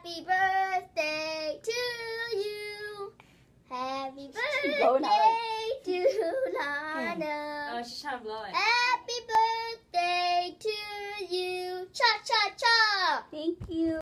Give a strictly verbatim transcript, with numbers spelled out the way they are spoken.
Happy birthday to you. Happy birthday to Lana. Oh, she's trying to blow it. Happy birthday to you. Cha cha cha. Thank you.